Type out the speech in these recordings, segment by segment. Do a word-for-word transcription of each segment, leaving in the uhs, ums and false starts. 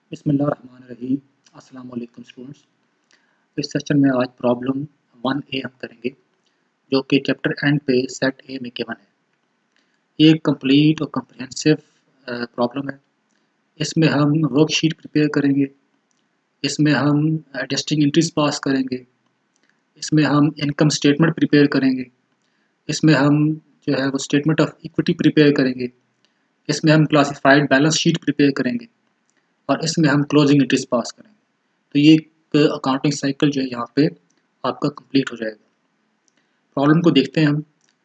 बिस्मिल्लाहिर्रहमानिर्रहीम। अस्सलाम वालेकुम स्टूडेंट्स। इस सेशन में आज प्रॉब्लम वन ए हम करेंगे जो कि चैप्टर एंड पे सेट ए में गिवन है। ये एक कंप्लीट और कम्प्रिहेंसिव प्रॉब्लम है। इसमें हम वर्कशीट प्रिपेयर करेंगे, इसमें हम एडजस्टिंग एंट्रीज पास करेंगे, इसमें हम इनकम स्टेटमेंट प्रिपेयर करेंगे, इसमें हम जो है वो स्टेटमेंट ऑफ इक्विटी प्रिपेयर करेंगे, इसमें हम क्लासिफाइड बैलेंस शीट प्रिपेयर करेंगे और इसमें हम क्लोजिंग एंट्रीज पास करेंगे। तो ये एक अकाउंटिंग साइकिल जो है यहाँ पे आपका कंप्लीट हो जाएगा। प्रॉब्लम को देखते हैं हम।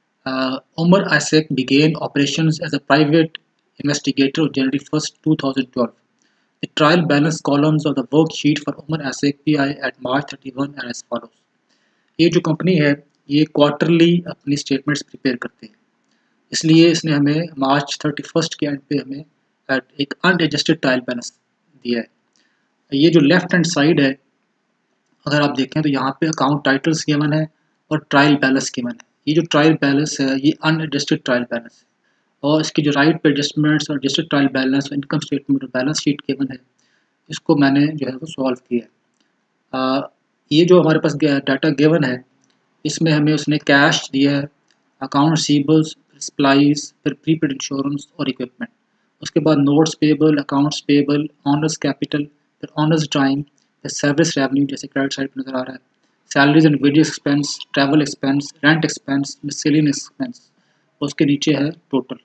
Umar Asik began operations as a private investigator on January first two thousand twelve. The trial balance columns of the worksheet for Umar Asik PI at March thirty one and as follows. ये जो कंपनी है ये क्वार्टरली अपनी statements prepare करते हैं, इसलिए इसने हमें मार्च थर्टी फर्स्ट के एंड पे हमें एक अनएडजस्टेड ट्रायल बैलेंस दिया है। ये जो लेफ्ट हैंड साइड है अगर आप देखें तो यहाँ पे अकाउंट टाइटल्स गिवन है और ट्रायल बैलेंस गिवन है। ये जो ट्रायल बैलेंस है ये अनएडजस्टेड ट्रायल बैलेंस है और इसकी जो राइट पे एडजस्टमेंट्स और एडजस्टेड ट्रायल बैलेंस और इनकम स्टेटमेंट और बैलेंस शीट गिवन है, इसको मैंने जो है वो सॉल्व किया है। ये जो हमारे पास डाटा गिवन है इसमें हमें उसने कैश दिया है, अकाउंट रिसीवेबल्स, सप्लाईज, फिर प्रीपेड इंश्योरेंस और इक्विपमेंट। उसके बाद notes payable, accounts payable, owner's capital, फिर ऑनर्स टाइम, फिर सर्विस रेवेन्यू जैसे क्रेडिट साइड पर नज़र आ रहा है, salaries and wages expense, travel expense, rent expense, miscellaneous expense. उसके नीचे है टोटल।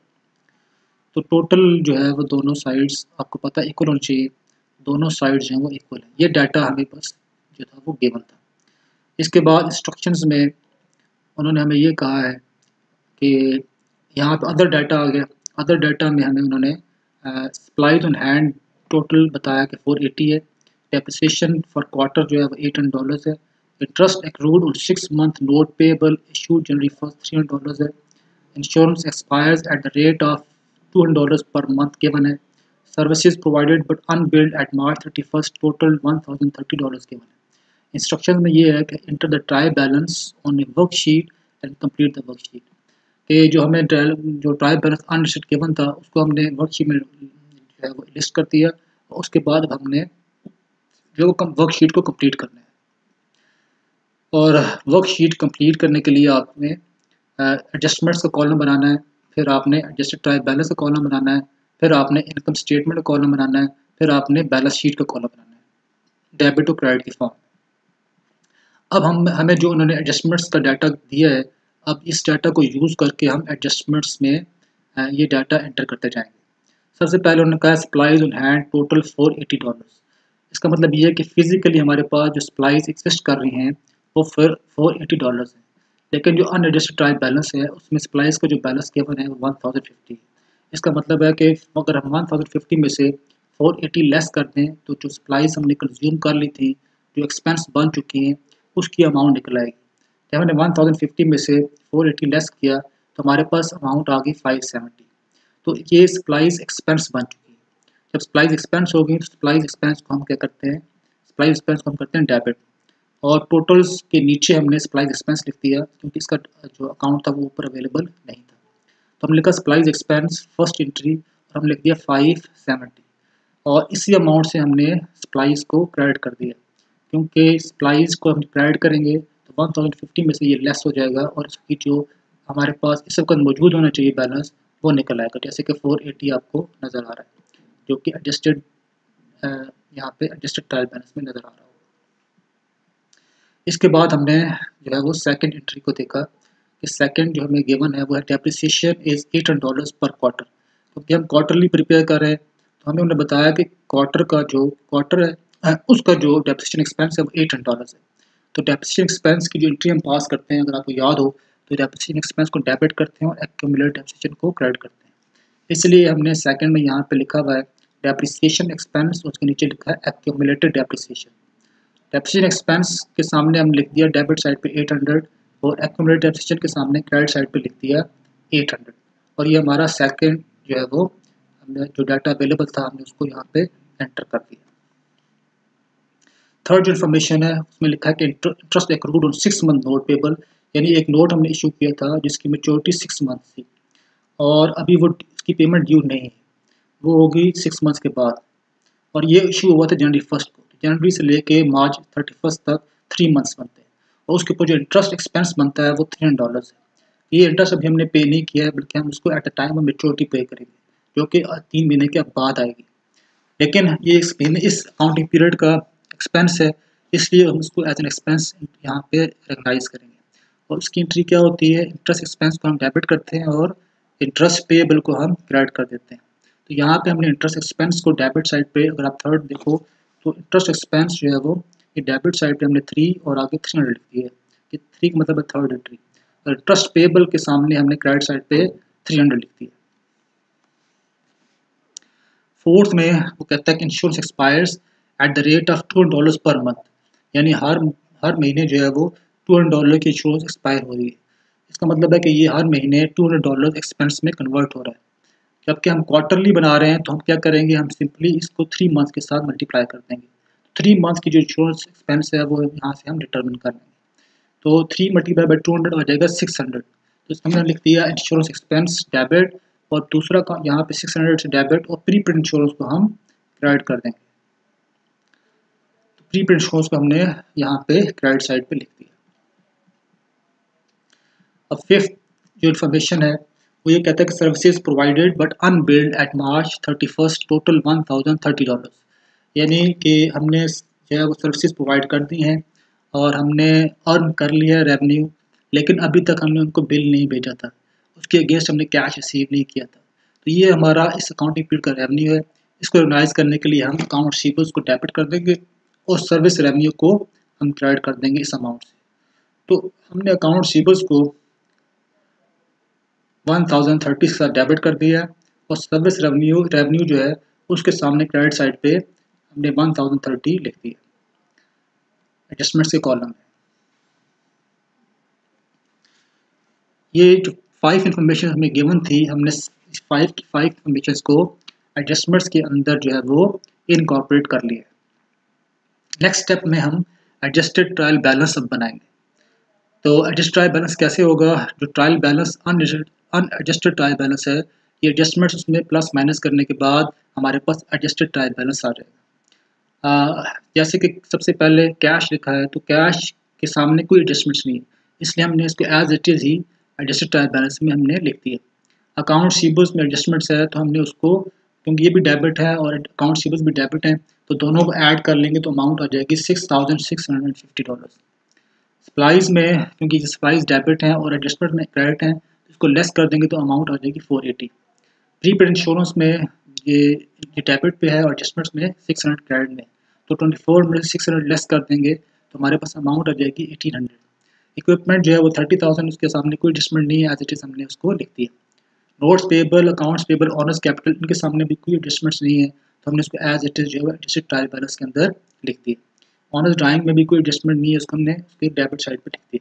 तो टोटल जो है वो दोनों साइड्स आपको पता है इक्वल होनी चाहिए, दोनों साइड्स हैं वो इक्वल है। ये डाटा हमें बस जो था वो गिवन था। इसके बाद इंस्ट्रक्शंस में उन्होंने हमें ये कहा है कि यहाँ पे अदर डाटा आ गया। अदर डाटा में हमें उन्होंने सप्लाईज ऑन हैंड टोटल बताया कि फोर एटी है, डेप्रिसिएशन फॉर क्वार्टर जो है वो एट हंड्रेड डॉलर्स है, interest accrued on six month note payable issued January first three hundred dollars है, insurance expires at the rate of two hundred dollars per month given है, services provided but unbilled at March thirty first total one thousand thirty dollars given है। Instruction में ये है कि enter the trial balance on A worksheet and complete the worksheet. कि जो हमें जो ट्राई बैलेंस अनलिस्टेड गिवन था उसको हमने वर्कशीट में जो है वो लिस्ट कर दिया और उसके बाद हमने जो वर्कशीट को कंप्लीट करना है। और वर्कशीट कंप्लीट करने के लिए आपने एडजस्टमेंट्स का कॉलम बनाना है, फिर आपने एडजस्टेड ट्राई बैलेंस का कॉलम बनाना है, फिर आपने इनकम स्टेटमेंट का कॉलम बनाना है, फिर आपने बैलेंस शीट का कॉलम बनाना है डेबिट और क्रेडिट की फॉर्म। अब हम हमें जो उन्होंने एडजस्टमेंट्स का डाटा दिया है, अब इस डाटा को यूज़ करके हम एडजस्टमेंट्स में ये डाटा एंटर करते जाएंगे। सबसे पहले उन्होंने कहा supplies on hand total four eighty dollars. इसका मतलब ये है कि फिजिकली हमारे पास जो सप्लाईज एग्जिस्ट कर रही हैं वो फिर फोर एटी डॉलर्स है, लेकिन जो अनएडजस्टेड ट्रायल बैलेंस है उसमें सप्लाईज का जो बैलेंस गिवन है वो वन थाउजेंड फिफ्टी। इसका मतलब है कि अगर हम वन थाउजेंड फिफ्टी में से फोर एटी लेस कर दें तो जो सप्लाईज हमने कंज्यूम कर ली थी, जो एक्सपेंस बन चुकी हैं, उसकी अमाउंट निकल आएगी। जब हमने वन थाउजेंड फिफ्टी में से फोर एटी लेस किया तो हमारे पास अमाउंट आ गई फाइव सेवेंटी। तो ये सप्लाईज एक्सपेंस बन चुकी है। जब सप्लाईज एक्सपेंस होगी तो सप्लाईज एक्सपेंस को हम क्या करते हैं, सप्लाईज एक्सपेंस को हम करते हैं डेबिट, और टोटल्स के नीचे हमने सप्लाईज एक्सपेंस लिख दिया क्योंकि इसका जो अकाउंट था वो ऊपर अवेलेबल नहीं था। तो हमने लिखा सप्लाईज एक्सपेंस फर्स्ट एंट्री और हमने लिख दिया फाइव सेवेंटी, और इसी अमाउंट से हमने सप्लाईज को क्रेडिट कर दिया क्योंकि सप्लाईज को हम क्रेडिट करेंगे तो वन थाउजेंड फिफ्टी में से ये लेस हो जाएगा और इसकी जो हमारे पास इस वक्त मौजूद होना चाहिए बैलेंस वो निकल आएगा, जैसे कि फोर एटी आपको नज़र आ रहा है जो कि एडजस्टेड यहाँ पे एडजस्टेड ट्रायल बैलेंस में नज़र आ रहा हो। इसके बाद हमने जो है वो सेकंड एंट्री को देखा कि सेकंड जो हमें गिवन है वो है depreciation is eight hundred dollars per quarter. क्योंकि हम क्वार्टरली प्रिपेयर कर रहे हैं तो हमें उन्होंने बताया कि क्वार्टर का जो क्वार्टर है उसका जो डेप्रिसिएशन एक्सपेंस है वो एट हंड्रेड डॉलर्स है। तो डेप्रिसिएशन एक्सपेंस की जो एंट्री हम पास करते हैं, अगर आपको याद हो तो डेप्रिसिएशन एक्सपेंस को डेबिट करते हैं और एक्यूमुलेटेड डेप्रिसिएशन को क्रेडिट करते हैं। इसलिए हमने सेकंड में यहाँ पे लिखा हुआ है डेप्रिसिएशन एक्सपेंस, उसके नीचे लिखा है एक्यूमुलेटेड डेप्रिसिएशन। डेप्रिसिएशन एक्सपेंस के सामने हम लिख दिया डेबिट साइड पे एट हंड्रेड और एक्यूमुलेटेड डेप्रिसिएशन के सामने क्रेडिट साइड पे लिख दिया एट हंड्रेड, और ये हमारा सेकंड जो है वो हमने जो डाटा अवेलेबल था हमने उसको यहाँ पे एंटर कर दिया। थर्ड जो इन्फॉर्मेशन है उसमें लिखा है कि interest accrued on six month note payable, यानी एक नोट हमने इशू किया था जिसकी मेच्योरिटी सिक्स मंथ थी और अभी वो उसकी पेमेंट ड्यू नहीं है, वो होगी सिक्स मंथ्स के बाद। और ये इशू हुआ था जनवरी फर्स्ट को। जनवरी से लेके मार्च थर्टी फर्स्ट तक थ्री मंथ्स बनते हैं और उसके ऊपर जो इंटरेस्ट एक्सपेंस बनता है वो थ्री हंड्रेड डॉलर्स है। ये इंटरेस्ट अभी हमने पे नहीं किया है, बल्कि हम उसको at the time of maturity पे करेंगे, जो कि तीन महीने के बाद आएगी। लेकिन ये इस इस अकाउंटिंग पीरियड का एक्सपेंस है, इसलिए हम इसको एज एन एक्सपेंस यहाँ पे रिकग्नाइज करेंगे। और उसकी एंट्री क्या होती है, इंटरेस्ट एक्सपेंस को हम डेबिट करते हैं और इंटरेस्ट पेएबल को हम क्रेडिट कर देते हैं। तो यहाँ पे हमने इंटरेस्ट एक्सपेंस को डेबिट साइड पे, अगर आप थर्ड देखो तो इंटरेस्ट एक्सपेंस जो है वो ये डेबिट साइड पे हमने थ्री और आगे थ्री हंड्रेड लिख दिया है। ये थ्री का मतलब है थर्ड एंट्री, और इंटरेस्ट पेएबल के सामने हमने क्रेडिट साइड पे थ्री हंड्रेड लिख दिया। फोर्थ में वो कहता है कि insurance expires at the rate of two dollars per month, यानी हर हर महीने जो है वो टू हंड्रेड डॉलर की इंश्योरेंस एक्सपायर हो रही है। इसका मतलब है कि ये हर महीने टू हंड्रेड डॉलर एक्सपेंस में कन्वर्ट हो रहा है। जबकि हम क्वार्टरली बना रहे हैं तो हम क्या करेंगे, हम सिंपली इसको थ्री मंथ के साथ मल्टीप्लाई कर देंगे। थ्री मंथ की जो इंश्योरेंस एक्सपेंस है वो यहाँ से हम डिटर्मिन कर लेंगे। तो three multiply by two hundred हो जाएगा सिक्स हंड्रेड। तो इसमें हमने लिख दिया इंश्योरेंस एक्सपेंस डेबिट, और दूसरा का यहाँ पे सिक्स हंड्रेड से डेबिट और प्री पेड इंश्योरेंस को हम क्रेडिट कर देंगे। तो प्री पेड इंश्योरेंस को हमने यहाँ पे क्रेडिट साइड पे लिख दिया। अब फिफ्थ जो इन्फॉर्मेशन है वो ये कहता है कि services provided but unbilled at March thirty first total one thousand thirty dollar, यानी कि हमने जो है वो सर्विसेज प्रोवाइड कर दी हैं और हमने अर्न कर लिया रेवेन्यू, लेकिन अभी तक हमने उनको बिल नहीं भेजा था, उसके अगेंस्ट हमने कैश रिसीव नहीं किया था। तो ये हमारा इस अकाउंटिंग पीरियड का रेवेन्यू है। इसको रिकॉग्नाइज करने के लिए हम अकाउंट रिसीवेबल्स को डेबिट कर देंगे और सर्विस रेवेन्यू को हम क्रेडिट कर देंगे इस अमाउंट से। तो हमने अकाउंट रिसीवेबल्स को वन थाउजेंड थर्टी के साथ डेबिट कर दिया और सर्विस रेवेन्यू रेवेन्यू जो है उसके सामने क्रेडिट साइड पे हमने वन थाउजेंड थर्टी लिख दिया एडजस्टमेंट्स के कॉलम में। ये जो फाइव इंफॉर्मेशन हमें गिवन थी, हमने फाइव की फाइव इंफॉर्मेशन को एडजस्टमेंट्स के अंदर जो है वो इनकॉर्पोरेट कर लिया। नेक्स्ट स्टेप में हम एडजस्टेड ट्रायल बैलेंस अब बनाएंगे। तो एडजस्ट ट्रायल बैलेंस कैसे होगा, जो trial balance unadjusted trial balance है, ये एडजस्टमेंट्स उसमें प्लस माइनस करने के बाद हमारे पास एडजस्टेड ट्रायल बैलेंस आ जाएगा। जैसे कि सबसे पहले कैश लिखा है, तो कैश के सामने कोई एडजस्टमेंट्स नहीं है, इसलिए हमने इसको एज इट इज़ ही एडजस्टेड ट्रायल बैलेंस में हमने लिख दिया। अकाउंट रिसीवेबल्स में एडजस्टमेंट्स है तो हमने उसको, क्योंकि ये भी डेबिट है और अकाउंट रिसीवेबल्स भी डेबिट है, तो दोनों को ऐड कर लेंगे तो अमाउंट आ जाएगी six thousand six hundred fifty dollar. Supplies में क्योंकि सप्लाईज डेबिट हैं और एडजस्टमेंट में क्रेडिट हैं, इसको लेस कर देंगे तो अमाउंट आ जाएगी four eighty. Prepaid insurance में ये ये डेबिट पे है और एडजस्टमेंट्स में सिक्स हंड्रेड क्रेडिट में, तो ट्वेंटी फोर में सिक्स हंड्रेड लेस कर देंगे तो हमारे पास अमाउंट आ जाएगी एटीन हंड्रेड। इक्विपमेंट जो है वो थर्टी थाउजेंड, उसके सामने कोई एडजस्टमेंट नहीं है, एज इट इज़ हमने उसको लिख दिया। Notes payable, accounts payable, owner's capital, इनके सामने भी कोई एडजस्टमेंट्स नहीं है, तो हमने उसको एज इट इज़ जो है एडजस्टेड ट्रायल बैलेंस के अंदर लिख दिया। ऑनर्स ड्राइंग में भी कोई एडजस्टमेंट नहीं है, उसको हमने उसके डेबिट साइड पर लिख दिया।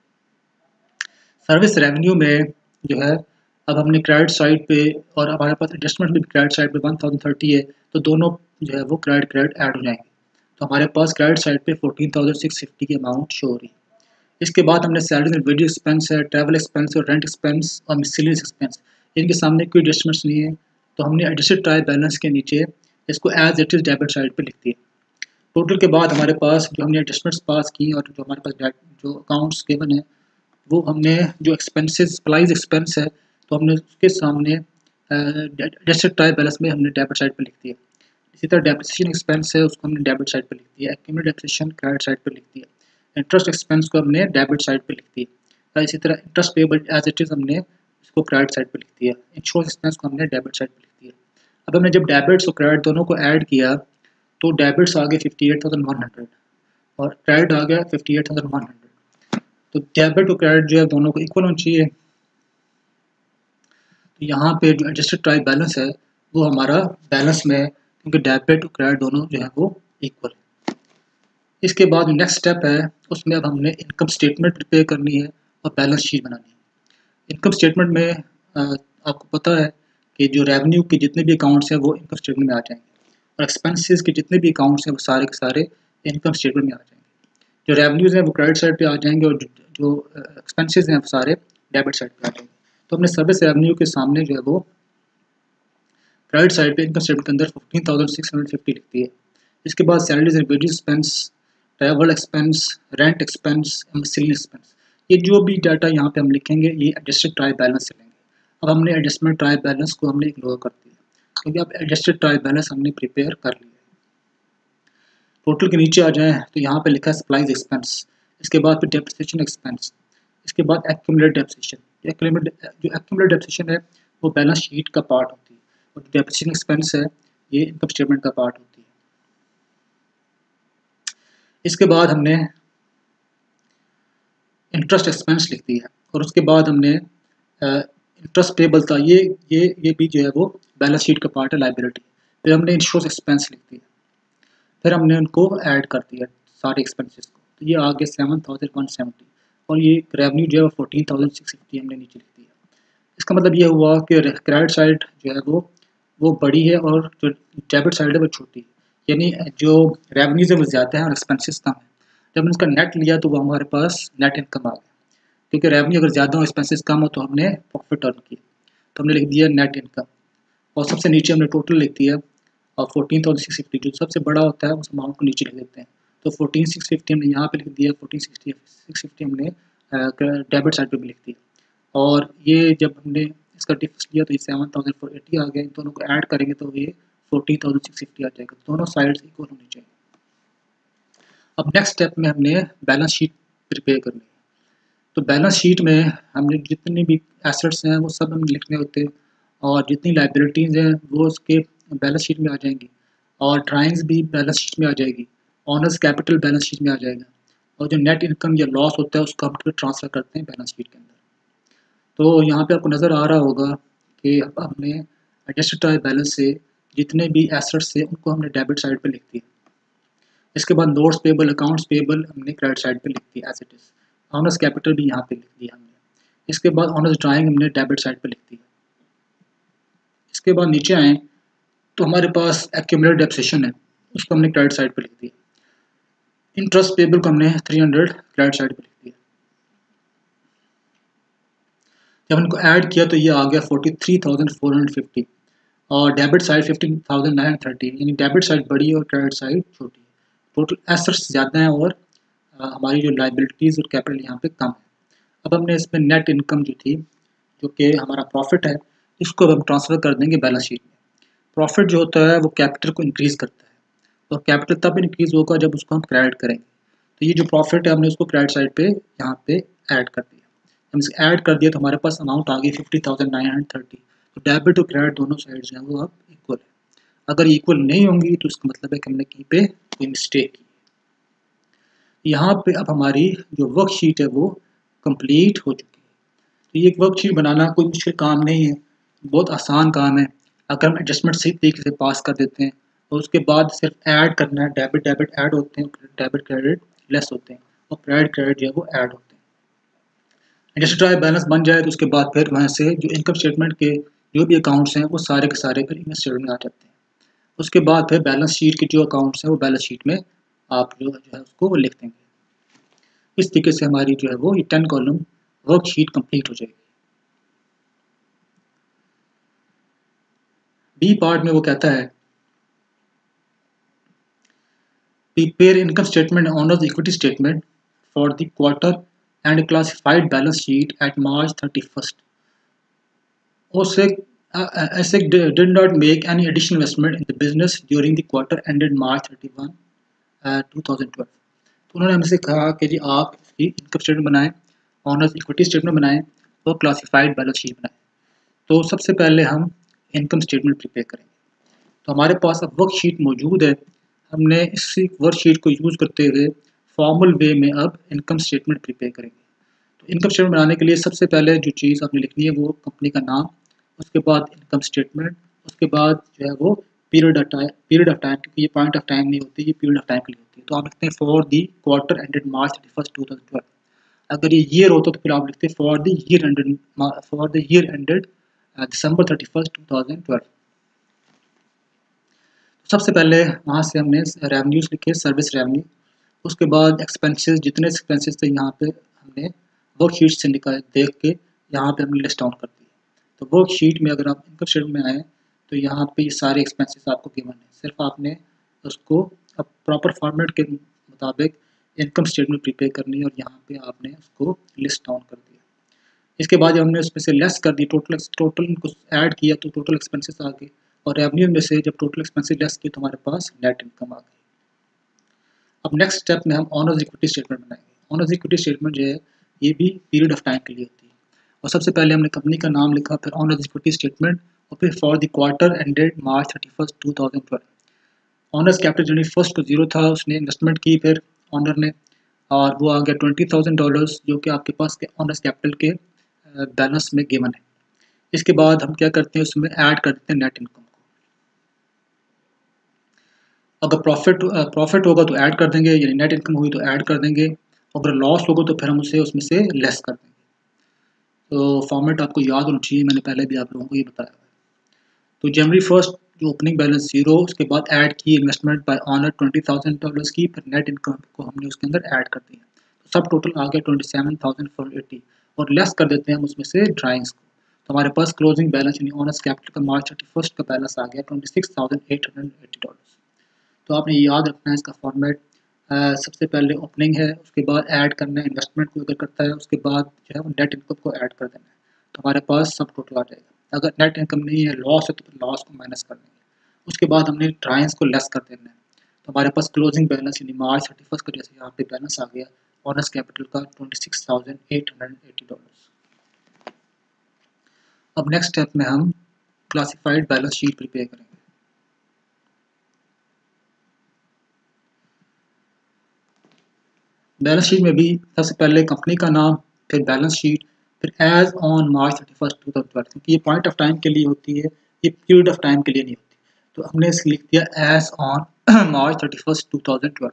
सर्विस रेवेन्यू में जो है अब हमने क्रेडिट साइड पे और हमारे पास एडजस्टमेंट भी क्रेडिट साइड पे वन थाउजेंड थर्टी है, तो दोनों जो है वो क्रेडिट क्रेडिट ऐड हो जाएंगे, तो हमारे पास क्रेडिट साइड पे फोर्टीन थाउजेंड सिक्स फिफ्टी की अमाउंट शो हो रही है। इसके बाद हमने सैलरी एंड वेजेस एक्सपेंस है, ट्रैवल एक्सपेंस और रेंट एक्सपेंस और मिसलेनियस एक्सपेंस, इनके सामने कोई एडजस्टमेंट्स नहीं है, तो हमने एडजस्टेड ट्रायल बैलेंस के नीचे इसको as it is debit side पे लिख दिया। टोटल के बाद हमारे पास जो हमने एडजस्टमेंट्स पास की और जो हमारे पास जो अकाउंट्स गिवन है, वो हमने जो एक्सपेंसेस सप्लाईज एक्सपेंस है तो हमने उसके सामने एडजस्टेड ट्रायल बैलेंस में हमने डेबिट साइड पे लिख दिया। इसी तरह डेप्रिसिएशन एक्सपेंस है, उसको हमने डेबिट साइड पे लिख दिया। एक्यूमुलेटेड डेप्रिसिएशन क्रेडिट साइड पे लिख दिया। इंटरेस्ट एक्सपेंस को हमने डेबिट साइड पे लिख दिया। इसी तरह interest payable as it is हमने इसको क्रेडिट साइड पे लिख दिया। इंश्योरेंस एक्सपेंस को हमने डेबिट साइड पे लिख दिया। अब हमने जब डेबिट्स और क्रेडिट दोनों को ऐड किया तो डेबिट्स आ गए fifty eight thousand one hundred और क्रेडिट आ गया fifty eight thousand one hundred. तो डेबिट और क्रेडिट जो है दोनों को इक्वल होना चाहिए। तो यहाँ पे जो एडजस्टेड ट्रायल बैलेंस है वो हमारा बैलेंस में है, क्योंकि डेबिट और क्रेडिट दोनों जो है वो इक्वल है। इसके बाद नेक्स्ट स्टेप है, उसमें अब हमने इनकम स्टेटमेंट प्रिपेयर करनी है और बैलेंस शीट बनानी है। इनकम स्टेटमेंट में आ, आपको पता है कि जो रेवेन्यू के जितने भी अकाउंट्स हैं वो इनकम स्टेटमेंट में आ जाएंगे और एक्सपेंसेस के जितने भी अकाउंट्स हैं वो सारे के सारे इनकम स्टेटमेंट में आ जाएंगे। जो रेवेन्यूज़ हैं वो क्रेडिट साइड पे आ जाएंगे और जो एक्सपेंसेस हैं वो सारे डेबिट साइड पे आ जाएंगे। तो हमने सर्विस रेवेन्यू के सामने जो है वो क्रेडिट साइड पे इनकम स्टेटमेंट के अंदर fifteen thousand six hundred fifty लिखती है। इसके बाद salaries and wages expense, travel expense, rent expense, miscellaneous expense, ये जो भी डाटा यहाँ पे हम लिखेंगे ये एडजस्टेड ट्रायल बैलेंस से लेंगे। अब हमने एडजस्टमेंट ट्रायल बैलेंस को हमने इग्नोर कर दिया क्योंकि अब एडजस्टेड ट्रायल बैलेंस हमने प्रिपेयर कर लिया। टोटल के नीचे आ जाएं तो यहाँ पे लिखा है सप्लाईज एक्सपेंस, इसके बाद फिर डेप्रिसिएशन एक्सपेंस, इसके बाद एक्यूमुलेटेड डेप्रिसिएशन। जो एक्यूमुलेटेड डेप्रिसिएशन है वो बैलेंस शीट का पार्ट होती है और डेप्रिसिएशन एक्सपेंस है ये इनकम स्टेटमेंट का पार्ट होती है। इसके बाद हमने इंटरेस्ट एक्सपेंस लिख दी है और उसके बाद हमने इंटरेस्ट पेबल था, ये ये ये भी जो है वो बैलेंस शीट का पार्ट है, लाइबिलिटी। फिर हमने इंश्योरेंस एक्सपेंस लिख दिया, फिर हमने उनको ऐड कर दिया सारे एक्सपेंसेस को, तो ये आ गया सेवन थाउजेंड वन सेवेंटी और ये रेवेन्यू जो है वो फोर्टीन थाउजेंड सिक्स फिफ्टी हमने नीचे लिख दिया। इसका मतलब ये हुआ कि क्रेडिट साइड जो है वो वो बड़ी है और जो डेबिट साइड है वो छोटी है, यानी जो रेवेन्यूज है वो ज़्यादा है और एक्सपेंसेस कम है। जब हमने इसका नेट लिया तो वो हमारे पास नेट इनकम आ गया, क्योंकि रेवेन्यू अगर ज़्यादा हो एक्सपेंसेस कम हो तो हमने प्रॉफिट अर्न किया, तो हमने लिख दिया नेट इनकम। और सबसे नीचे हमने टोटल लिख दिया और फोर्टीन थाउजेंड सिक्स फिफ्टी जो सबसे बड़ा होता है उस अमाउंट को नीचे लिख देते हैं, तो फोर्टीन सिक्स फिफ्टी हमने यहाँ पे लिख दिया, फोर्टीन सिक्सटी सिक्स फिफ्टी हमने डेबिट साइड पे भी लिख दिया। और ये जब हमने इसका डिफरेंस लिया तो ये सेवन थाउजेंड फोर एटी आ गया, इन दोनों को ऐड करेंगे तो ये फोर्टीन थाउजेंड सिक्स फिफ्टी आ जाएगा, दोनों साइड्स इक्वल होनी चाहिए। अब नेक्स्ट स्टेप में हमने बैलेंस शीट प्रिपेयर करनी है, तो बैलेंस शीट में हमने जितने भी एसेट्स हैं वो सब हमें लिखने होते हैं और जितनी लाइबिलिटीज़ हैं वो उसके बैलेंस शीट में आ जाएंगी और ड्राइंग्स भी बैलेंस शीट में आ जाएगी, ऑनर्स कैपिटल बैलेंस शीट में आ जाएगा और जो नेट इनकम या लॉस होता है उसको हम ट्रांसफ़र करते हैं बैलेंस शीट के अंदर। तो यहाँ पे आपको नज़र आ रहा होगा कि अब हमने एडजस्टेड ट्रायल बैलेंस से जितने भी एसेट्स थे उनको हमने डेबिट साइड पे लिख दिया। इसके बाद नोट्स पेबल, अकाउंट्स पेबल हमने क्रेडिट साइड पे लिख दिया as it is, owner's capital भी यहाँ पे लिख दिया हमने। इसके बाद ऑनर्स ड्राइंग हमने डेबिट साइड पे लिख दिया। इसके बाद नीचे आए तो हमारे पास एक्यूमुलेटेड डेप्रिसिएशन है, उसको हमने क्रेडिट साइड पे लिख दिया। इंटरेस्ट पेबल को हमने थ्री हंड्रेड क्रेडिट साइड पे लिख दिया। जब इनको ऐड किया तो ये आ गया forty three thousand four hundred fifty और debit side fifteen thousand nine hundred thirty, यानी डेबिट साइड बड़ी है और क्रेडिट साइड छोटी है। टोटल एसेट्स ज़्यादा हैं और आ, हमारी जो लाइबिलिटीज़ और कैपिटल यहाँ पे कम है। अब हमने इसमें नेट इनकम जो थी जो कि हमारा प्रॉफिट है इसको अब हम ट्रांसफ़र कर देंगे बैलेंस शीट में। प्रॉफिट जो होता है वो कैपिटल को इंक्रीज़ करता है और कैपिटल तब इंक्रीज़ होगा जब उसको हम क्रेडिट करेंगे, तो ये जो प्रॉफिट है हमने उसको क्रेडिट साइड पे यहाँ पे ऐड कर दिया। हम इसे ऐड कर दिया तो हमारे पास अमाउंट आ गई fifty thousand nine hundred thirty, तो डेबिट और क्रेडिट दोनों साइड जो है वो अब इक्वल है। अगर इक्वल नहीं होंगी तो इसका मतलब है कि हमने कहीं पे कोई मिस्टेक की। यहाँ पे अब हमारी जो वर्कशीट है वो कंप्लीट हो चुकी है। तो ये एक वर्कशीट बनाना कोई मुश्किल काम नहीं है, बहुत आसान काम है अगर हम एडजस्टमेंट सही तरीके से पास कर देते हैं और उसके बाद सिर्फ ऐड करना है, डेबिट डेबिट ऐड होते हैं, डेबिट क्रेडिट लेस होते हैं और क्रेडिट क्रेडिट जो है वो ऐड होते हैं। एडजस्टेड ट्रायल बैलेंस बन जाए तो उसके बाद फिर वहाँ से जो इनकम स्टेटमेंट के जो भी अकाउंट्स हैं वो सारे के सारे फिर इनकम स्टेटमेंट में आ जाते हैं। उसके बाद फिर बैलेंस शीट के जो अकाउंट्स हैं वो बैलेंस शीट में आप जो है उसको वो लिख देंगे। इस तरीके से हमारी जो है वो ये टेन कॉलम वर्कशीट कंप्लीट हो जाएगी। बी पार्ट में वो कहता है prepare income statement owner's equity statement for the quarter and classified balance sheet at March thirty first. ASIC did not make any additional investment in the business during the quarter ended March thirty-first, uh, twenty twelve. तो उन्होंने हमसे कहा कि जी आप इसकी income statement बनाएं, owner's equity statement बनाएं और क्लासिफाइड बैलेंस शीट बनाएं। तो सबसे पहले हम इनकम स्टेटमेंट प्रिपेयर करेंगे। तो हमारे पास अब वर्कशीट मौजूद है, हमने इसी वर्कशीट को यूज़ करते हुए फॉर्मल वे में अब इनकम स्टेटमेंट प्रिपेयर करेंगे। तो इनकम स्टेटमेंट बनाने के लिए सबसे पहले जो चीज़ आपने लिखनी है वो कंपनी का नाम, उसके बाद इनकम स्टेटमेंट, उसके बाद जो है वो period of time, period of time क्योंकि ये पॉइंट ऑफ टाइम नहीं होती, ये पीरियड ऑफ टाइम के लिए होती है। तो आप लिखते हैं for the quarter ended March thirty first two thousand twelve. अगर ये ईयर होता तो फिर आप लिखते हैं for the year ended for the year ended December thirty first two thousand twelve. सबसे पहले वहाँ से हमने रेवन्यूज़ लिखे, सर्विस रेवन्यू, उसके बाद एक्सपेंसेस, जितने एक्सपेंसेस थे यहाँ पे हमने वर्कशीट से निकाल देख के यहाँ पे हमने लिस्ट डाउन कर दिया। तो वर्कशीट में अगर आप इनकम स्टेटमेंट में आए तो यहाँ पे ये सारे एक्सपेंसेस आपको गिवन है, सिर्फ आपने उसको अब प्रॉपर फॉर्मेट के मुताबिक इनकम स्टेटमेंट प्रिपेयर करनी है और यहाँ पे आपने उसको लिस्ट डाउन कर दिया। इसके बाद जब हमने उसमें से लेस कर दी, टोटल टोटल को ऐड किया तो टोटल एक्सपेंसेस आ गए, और रेवेन्यू में से जब टोटल एक्सपेंसेस लेस किए तो हमारे पास नेट इनकम आ गई। अब नेक्स्ट स्टेप में हम ऑनर्स इक्विटी स्टेटमेंट बनाएंगे। ऑनर्स इक्विटी स्टेटमेंट जो है ये भी पीरियड ऑफ टाइम के लिए होती है, और सबसे पहले हमने कंपनी का नाम लिखा, फिर ऑनर्स इक्विटी स्टेटमेंट, और फिर for the quarter ended March thirty first two thousand twelve. Owner's capital January first को जीरो था, उसने इन्वेस्टमेंट की फिर ऑनर ने, और वो आ गया ट्वेंटी थाउजेंड डॉलर्स जो कि आपके पास के ऑनर्स कैपिटल के बैलेंस में गिवन है। इसके बाद हम क्या करते हैं, उसमें ऐड कर देते हैं नेट इनकम को। अगर प्रॉफिट प्रॉफिट होगा तो ऐड कर देंगे, यानी नेट इनकम हुई तो ऐड कर देंगे, अगर लॉस होगा तो फिर हम उसे उसमें से लेस कर देंगे। तो फॉर्मेट आपको याद होना चाहिए, मैंने पहले भी आप लोगों को ये बताया है। तो जनवरी फर्स्ट जो ओपनिंग बैलेंस जीरो, उसके बाद ऐड की investment by owner twenty thousand dollars की, फिर नेट इनकम को हमने उसके अंदर ऐड कर दिया, तो सब टोटल आ गया twenty seven thousand four eighty, और लेस कर देते हैं हम उसमें से ड्राइंग्स को। तो हमारे पास क्लोजिंग बैलेंस यानी ऑनर्स कैपिटल का मार्च थर्टी फर्स्ट का बैलेंस आ गया twenty six thousand eight hundred eighty dollars. तो आपने याद रखना है इसका फॉर्मेट, सबसे पहले ओपनिंग है, उसके बाद ऐड करना है, इन्वेस्टमेंट को अगर करता है उसके बाद जो है वो नेट इनकम को ऐड कर देना है, तो हमारे पास सब टोटल आ जाएगा। अगर नेट इनकम नहीं है, लॉस है, तो फिर लॉस को माइनस कर देंगे, उसके बाद हमने ड्राइंग्स को लेस कर देना है, तो हमारे पास क्लोजिंग बैलेंस यानी मार्च थर्टी फर्स्ट का जैसे यहाँ पे बैलेंस आ गया ऑनर्स कैपिटल का twenty six thousand eight hundred eighty dollars. अब नेक्स्ट स्टेप में हम क्लासिफाइड बैलेंस शीट प्रिपेयर करेंगे। बैलेंस शीट में भी सबसे पहले कंपनी का नाम, फिर बैलेंस शीट, फिर as on March thirty first two thousand twelve, क्योंकि ये पॉइंट ऑफ टाइम के लिए होती है, ये पीरियड ऑफ टाइम के लिए नहीं होती, तो हमने इसे लिख दिया as on March thirty first two thousand twelve.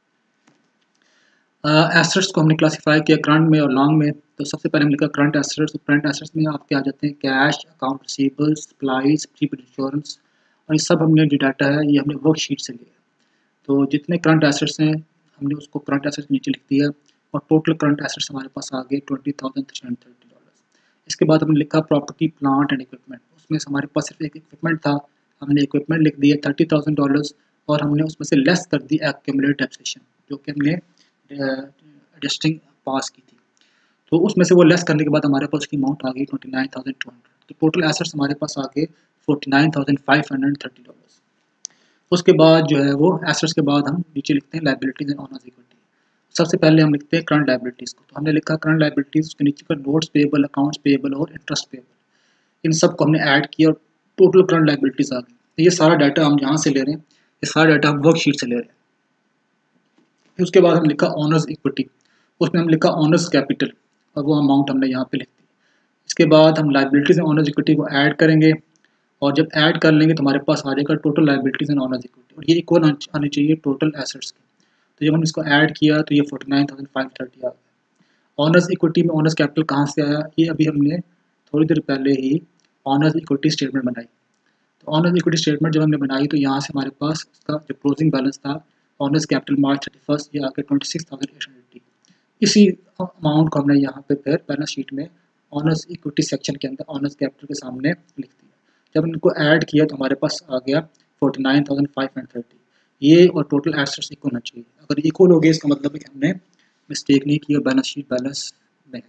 Assets को हमने क्लासिफाई किया करंट में और लॉन्ग में, तो सबसे पहले हमने लिखा करंट एसेट्स। तो करंट एसेट्स में आपके आ जाते हैं cash, account receivables, supplies, prepaid insurance, और ये सब हमने जो डाटा है ये हमने वर्कशीट से लिया। तो जितने करंट एसेट्स हैं हमने उसको करंट एसेट्स नीचे लिख दिया, और टोटल करंट एसेट्स हमारे पास आ गए twenty thousand three hundred thirty dollar. इसके बाद हमने लिखा प्रॉपर्टी प्लांट एंड इक्विपमेंट, उसमें हमारे पास सिर्फ एक इक्विपमेंट था, हमने इक्विपमेंट लिख दिया थर्टी थाउजेंड डॉलर्स, और हमने उसमें से लेस कर दी एक्यूमुलेटेड डेप्रिसिएशन जो कि हमने एडजस्टिंग पास की थी, तो उसमें से वो लेस करने के बाद हमारे पास उसकी अमाउंट आ गई twenty nine thousand two hundred. तो टोटल एसेट्स हमारे पास आ गए forty nine thousand five hundred thirty dollars. उसके बाद जो है वो एसेट्स के बाद हम नीचे लिखते हैं लायबिलिटीज एंड ऑनर्स इक्विटी। सबसे पहले हम लिखते हैं करंट लायबिलिटीज़ को, तो हमने लिखा करंट लायबिलिटीज़, उसके नीचे का नोट्स पेएबल, अकाउंट्स पेएबल और इंटरेस्ट पेएबल, इन सब को हमने ऐड किया और टोटल करंट लायबिलिटीज़ आ गई। तो ये सारा डाटा हम जहाँ से ले रहे हैं, ये सारा डाटा हम वर्कशीट से ले रहे हैं। फिर उसके बाद हम लिखा ऑनर्स इक्विटी, उसमें हम लिखा ऑनर्स कैपिटल, और वो अमाउंट हमने यहाँ पे लिख दी। इसके बाद हम लायबिलिटीज़ एंड ऑनर्स इक्विटी को ऐड करेंगे, और जब ऐड कर लेंगे तो हमारे पास आ जाएगा total liabilities and owner's equity, और ये इक्वल आनी चाहिए टोटल एसेट्स की। तो जब हमने इसको ऐड किया तो ये forty nine thousand five thirty आ गया। ऑनर्स इक्विटी में ऑनर्स कैपिटल कहाँ से आया, ये अभी हमने थोड़ी देर पहले ही ऑनर्स इक्विटी स्टेटमेंट बनाई। तो ऑनर्स इक्विटी स्टेटमेंट जब हमने बनाई तो यहाँ से हमारे पास इसका जो क्लोजिंग बैलेंस था owner's capital March thirty first, ये आके twenty six thousand eight hundred eighty. इसी अमाउंट को हमने यहाँ पे फिर बैलेंस शीट में ऑनर्स इक्विटी सेक्शन के अंदर ऑनर्स कैपिटल के सामने लिख दिया। जब इनको ऐड किया तो हमारे पास आ गया forty nine thousand five hundred thirty. ये और टोटल एसेट्स इक्वल होना चाहिए, अगर इक्वल हो गया इसका मतलब है कि हमने मिस्टेक नहीं की और बैलेंस शीट बैलेंस में है।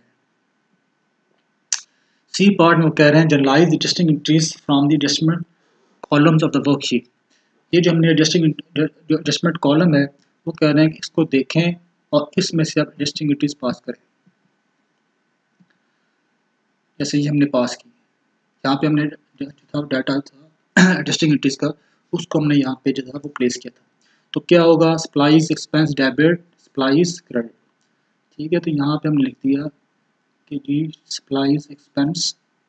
सी पार्ट में वो कह रहे हैं journalize adjusting entries from the adjustment columns of the worksheet. ये जो हमने एडजस्टिंग जो एडजस्टमेंट कॉलम है वो कह रहे हैं कि इसको देखें और इसमें से आप एडजस्टिंग एंट्रीज पास करें। जैसे ही हमने पास की, यहाँ पे हमने जो था डाटा था एडजस्टिंग एंट्रीज का, उसको हमने यहाँ पे जो था वो प्लेस किया था। तो क्या होगा, supplies expense debit, supplies credit. ठीक है, तो यहाँ पे हमने लिख दिया कि जी supplies expense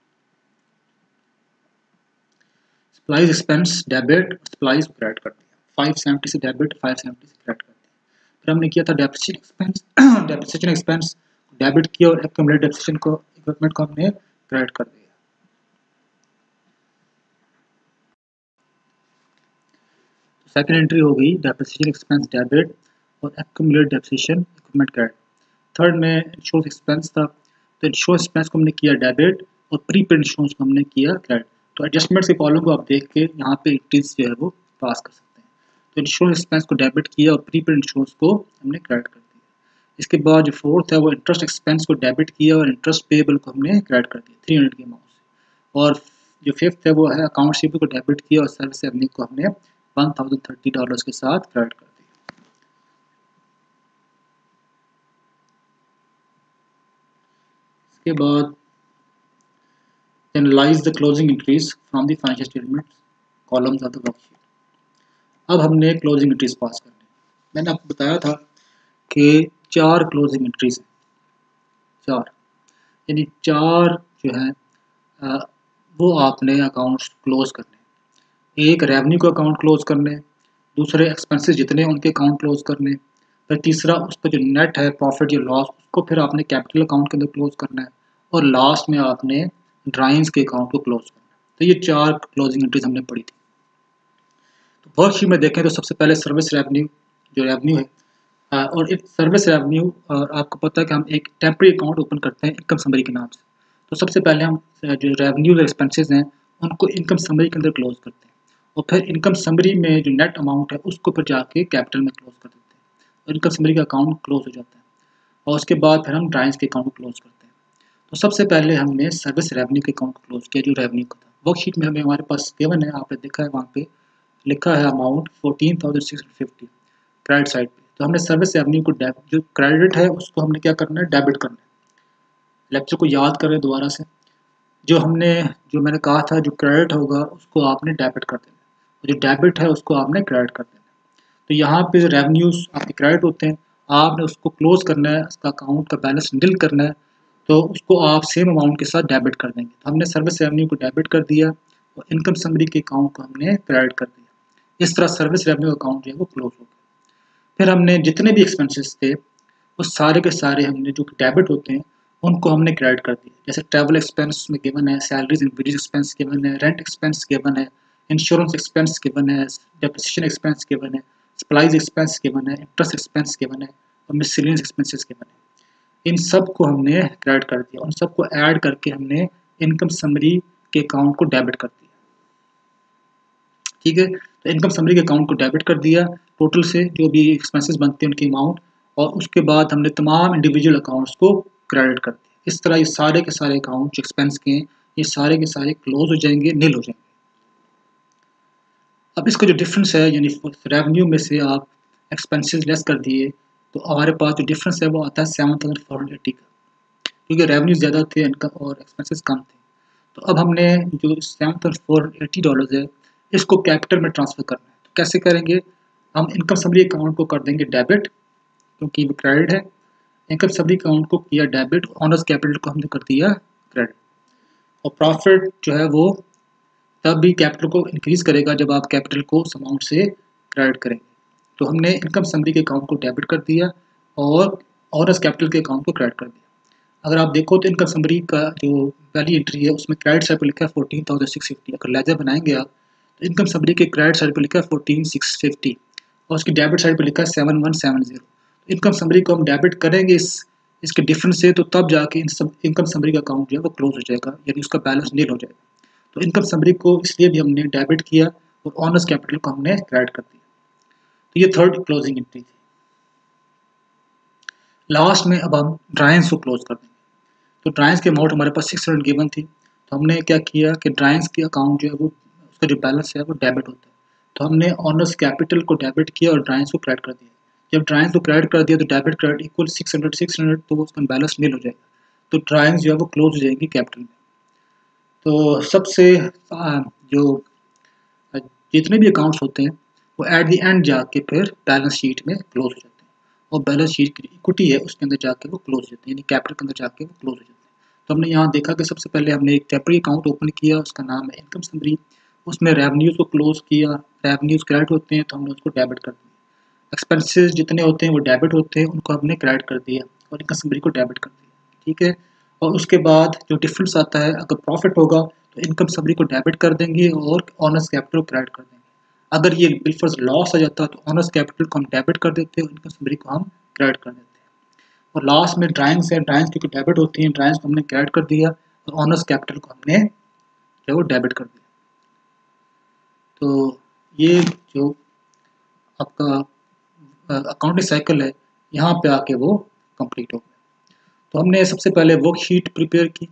supplies expense debit, supplies credit कर दिया, फाइव सेवेंटी से डेबिट, फाइव सेवेंटी से क्रेडिट कर दिया। फिर हमने किया था depreciation expense, depreciation expense debit किया और एक्यूमुलेटेड डेप्रिसिएशन को इक्विपमेंट को हमने क्रेडिट कर दिया। सेकेंड एंट्री हो गई डेप्रिसिएशन एक्सपेंस डेबिट और accumulated depreciation equipment credit. Third में इंश्योरेंस एक्सपेंस था, तो इंश्योरेंस एक्सपेंस को हमने किया डेबिट और प्रीपेड इंश्योरेंस को हमने किया क्रेडिट। तो एडजस्टमेंट्स के कॉलम को आप देख के यहाँ पे एंट्रीज जो है वो पास कर सकते हैं। तो इंश्योरेंस एक्सपेंस को डेबिट किया और प्रीपेड इंश्योरेंस को हमने क्रेडिट कर दिया। इसके बाद जो फोर्थ है वो इंटरेस्ट एक्सपेंस को डेबिट किया और इंटरेस्ट पेबल को हमने क्रेडिट कर दिया थ्री हंड्रेड के अमाउंट से। और जो फिफ्थ है वो है अकाउंट रिसीवेबल को डेबिट किया और सर्विस रेवेन्यू को हमने वन थाउजेंड थर्टी डॉलर्स के साथ क्रेडिट कर दिया। इसके बाद analyze the closing entries from the financial statements columns of the worksheet. अब हमने क्लोजिंग एंट्रीज पास करनी। मैंने आपको बताया था कि चार क्लोजिंग एंट्रीज हैं, चार यानी चार जो है आ, वो आपने अकाउंट्स क्लोज करने। एक रेवेन्यू का अकाउंट क्लोज करने, दूसरे एक्सपेंसेस जितने उनके अकाउंट क्लोज करने, फिर तीसरा उस पर जो नेट है प्रॉफिट या लॉस उसको फिर आपने कैपिटल अकाउंट के अंदर क्लोज करना है, और लास्ट में आपने ड्राइंग्स के अकाउंट को क्लोज करना है। तो ये चार क्लोजिंग एंट्रीज हमने पढ़ी थी। तो वर्कशीट में देखें तो सबसे पहले सर्विस रेवेन्यू जो रेवेन्यू है, और एक सर्विस रेवेन्यू आपको पता है कि हम एक टेम्परेरी अकाउंट ओपन करते हैं इनकम समरी के नाम से। तो सबसे पहले हम जो रेवेन्यू और एक्सपेंसेस हैं उनको इनकम समरी के अंदर क्लोज करते हैं, और फिर इनकम समरी में जो नेट अमाउंट है उसको फिर जाके कैपिटल में क्लोज कर देते हैं, और इनकम समरी का अकाउंट क्लोज हो जाता है। और उसके बाद फिर हम ड्राइंग्स के अकाउंट को क्लोज करते हैं। तो सबसे पहले हमने सर्विस रेवेन्यू के अकाउंट को क्लोज किया जो रेवेन्यू का था। वर्कशीट में हमें हमारे पास गिवन है, आपने देखा है वहाँ पे लिखा है amount fourteen thousand six hundred fifty credit side पे। तो हमने सर्विस रेवेन्यू को जो क्रेडिट है उसको हमने क्या करना है, डेबिट करना है। लेक्चर को याद करें दोबारा से, जो हमने जो मैंने कहा था जो क्रेडिट होगा उसको आपने डेबिट कर देना, जो डेबिट है उसको आपने क्रेडिट कर देना। तो यहाँ पे रेवेन्यूज आपके क्रेडिट होते हैं, आपने उसको क्लोज करना है, उसका अकाउंट का बैलेंस निल करना है, तो उसको आप सेम अमाउंट के साथ डेबिट कर देंगे। तो हमने सर्विस रेवेन्यू को डेबिट कर दिया और इनकम समरी के अकाउंट को हमने क्रेडिट कर दिया। इस तरह सर्विस रेवेन्यू अकाउंट जो है वो क्लोज हो गया। फिर हमने जितने भी एक्सपेंसेस थे वो सारे के सारे हमने जो डेबिट होते हैं उनको हमने क्रेडिट कर दिया। जैसे ट्रैवल एक्सपेंस में गिवन है, salaries and wages expense given है, रेंट एक्सपेंस गिवन है, इंश्योरेंस एक्सपेंस गिवन है, डेप्रिसिएशन एक्सपेंस गिवन है, सप्लाईज एक्सपेंस गिवन है, इंटरेस्ट एक्सपेंस गिवन है और मिसलेनियस एक्सपेंसेस गिवन है। इन सब को हमने क्रेडिट कर दिया, उन सबको ऐड करके हमने इनकम समरी के अकाउंट को डेबिट कर दिया। ठीक है, तो इनकम समरी के अकाउंट को डेबिट कर दिया टोटल से जो भी एक्सपेंसेस बनते हैं उनकी अमाउंट, और उसके बाद हमने तमाम इंडिविजुअल अकाउंट्स को क्रेडिट कर दिया। इस तरह ये सारे के सारे अकाउंट जो एक्सपेंस के हैं ये सारे के सारे क्लोज हो जाएंगे, नील हो जाएंगे। अब इसका जो डिफरेंस है, यानी रेवेन्यू में से आप एक्सपेंसेस लेस कर दिए तो हमारे पास जो डिफरेंस है वो आता है seven thousand four hundred eighty का, क्योंकि रेवेन्यू ज़्यादा थे इनकम और एक्सपेंसेस कम थे। तो अब हमने जो seven thousand four hundred eighty dollar है इसको कैपिटल में ट्रांसफ़र करना है। तो कैसे करेंगे, हम इनकम समरी अकाउंट को कर देंगे डेबिट क्योंकि वो क्रेडिट है, इनकम समरी अकाउंट को किया डेबिट, ऑनर्स कैपिटल को हमने कर दिया क्रेडिट। और प्रॉफिट जो है वो तब भी कैपिटल को इंक्रीज़ करेगा जब आप कैपिटल को उस अमाउंट से क्रेडिट करेंगे। तो हमने इनकम समरी के अकाउंट को डेबिट कर दिया और ऑनर्स कैपिटल के अकाउंट को क्रेडिट कर दिया। अगर आप देखो तो इनकम समरी का जो पहली एंट्री है उसमें क्रेडिट साइड पर लिखा है फोर्टीन थाउजेंड सिक्स फिफ्टी। अगर लेजर बनाएंगे आप तो इनकम समरी के क्रेडिट साइड पर लिखा है फोर्टीन सिक्स फिफ्टी और उसकी डेबिट साइड पर लिखा है seven one seven zero. Income summary को हम डेबिट करेंगे इस इसके डिफरेंस से, तो तब जाके इन सब इनकम समरी का अकाउंट जो है वो क्लोज हो जाएगा, यानी उसका बैलेंस नील हो जाएगा। तो इनकम समरी को इसलिए भी हमने डेबिट किया और ऑनर्स कैपिटल को हमने क्रेडिट कर दिया। तो ये थर्ड क्लोजिंग एंट्री थी। लास्ट में अब हम ड्राइंग्स को क्लोज कर देंगे। तो ड्राइंग्स के अमाउंट हमारे पास सिक्स हंड्रेड गिवन थी, तो हमने क्या किया कि ड्राइंग्स के अकाउंट जो है वो उसका जो बैलेंस है वो डेबिट होता है, तो हमने ऑनर्स कैपिटल को डेबिट किया और ड्राइंग्स को क्रेडिट कर दिया। जब ड्राइंग्स को क्रेडिट कर दिया तो debit credit equal six hundred six hundred, तो उसका बैलेंस नील हो जाएगा। तो ड्राइंग्स जो है वो क्लोज हो जाएंगी कैपिटल में। तो सबसे जो जितने भी अकाउंट्स होते हैं वो एट द एंड जाके फिर बैलेंस शीट में क्लोज हो जाते हैं, और बैलेंस शीट की इक्विटी है उसके अंदर जाके वो क्लोज हो जाते हैं, यानी कैपिटल के अंदर जाके वो क्लोज हो जाते हैं। तो हमने यहाँ देखा कि सबसे पहले हमने एक टेम्परेरी अकाउंट ओपन किया, उसका नाम है इनकम समरी, उसमें रेवेन्यूज को क्लोज किया, रेवेन्यूज क्रेडिट होते हैं तो हमने उसको डेबिट कर दिया। एक्सपेंसेस जितने होते हैं वो डेबिट होते हैं, उनको हमने क्रेडिट कर दिया और इनकम समरी को डेबिट कर दिया। ठीक है, और उसके बाद जो डिफरेंस आता है, अगर प्रॉफिट होगा तो इनकम समरी को डेबिट कर देंगे और ऑनर्स कैपिटल को क्रेडिट कर देंगे। अगर ये बिलफर्ज लॉस आ जाता तो ऑनर्स कैपिटल को हम डेबिट कर देते हैं और इनकम समरी को हम क्रेडिट कर देते हैं। और लास्ट में ड्राइंग्स है, ड्राइंग्स क्योंकि डेबिट होती हैं, ड्राइंग्स को हमने क्रेडिट कर दिया और ऑनर्स कैपिटल को हमने जो वो डेबिट कर दिया। तो ये जो आपका अकाउंटिंग साइकिल है यहाँ पे आके वो कंप्लीट हो गया। तो हमने सबसे पहले वर्कशीट प्रिपेयर की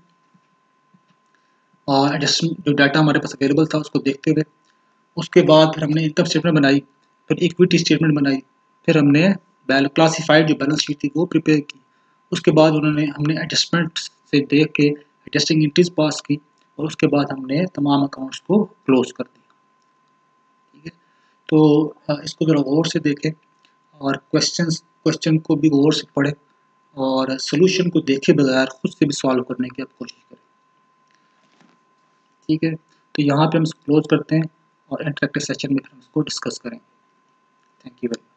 और एडजस्टमेंट जो डाटा हमारे पास अवेलेबल था उसको देखते हुए, उसके बाद फिर हमने इनकम स्टेटमेंट बनाई, फिर इक्विटी स्टेटमेंट बनाई, फिर हमने बैल क्लासिफाइड जो बैलेंस शीट थी वो प्रिपेयर की। उसके बाद उन्होंने हमने एडजस्टमेंट से देख के एडजस्टिंग एंट्रीज पास की और उसके बाद हमने तमाम अकाउंट्स को क्लोज कर दिया। ठीक है, तो इसको ज़रा गौर से देखें और क्वेश्चंस क्वेश्चन को भी गौर से पढ़ें और सोल्यूशन को देखे बगैर खुद से भी सॉल्व करने की आप कोशिश करें। ठीक है, तो यहाँ पे हम क्लोज करते हैं और इंटरेक्टिव सेशन में फिर हम इसको डिस्कस करेंगे। Thank you very much.